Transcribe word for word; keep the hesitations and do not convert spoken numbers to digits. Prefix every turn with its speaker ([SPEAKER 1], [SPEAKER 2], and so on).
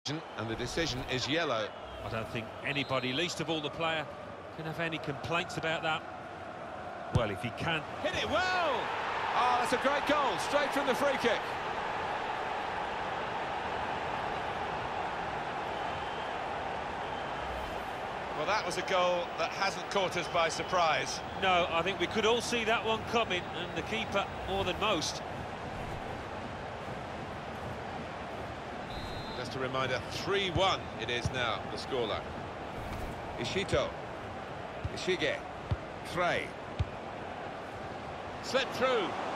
[SPEAKER 1] And the decision is yellow.
[SPEAKER 2] I don't think anybody, least of all the player, can have any complaints about that. Well, if he can...
[SPEAKER 1] Hit it well! Oh, that's a great goal, straight from the free kick. Well, that was a goal that hasn't caught us by surprise.
[SPEAKER 2] No, I think we could all see that one coming, and the keeper more than most.
[SPEAKER 1] Just a reminder, three one it is now, the scoreline. Ishito. Ishige. Trey. Slipped through.